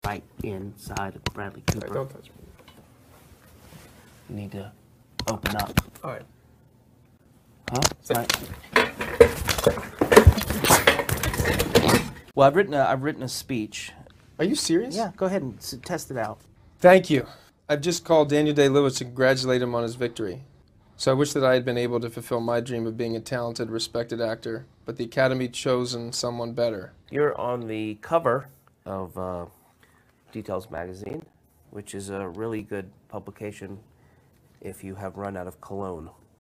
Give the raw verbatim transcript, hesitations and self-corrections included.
right inside of Bradley Hey, Cooper. don't touch me. You need to open up. All right. Huh? Right. Well, I've written a, I've written a speech. Are you serious? Yeah, go ahead and s- test it out. Thank you. I've just called Daniel Day-Lewis to congratulate him on his victory. So I wish that I had been able to fulfill my dream of being a talented, respected actor, but the Academy chosen someone better. You're on the cover of uh, Details magazine, which is a really good publication if you have run out of cologne.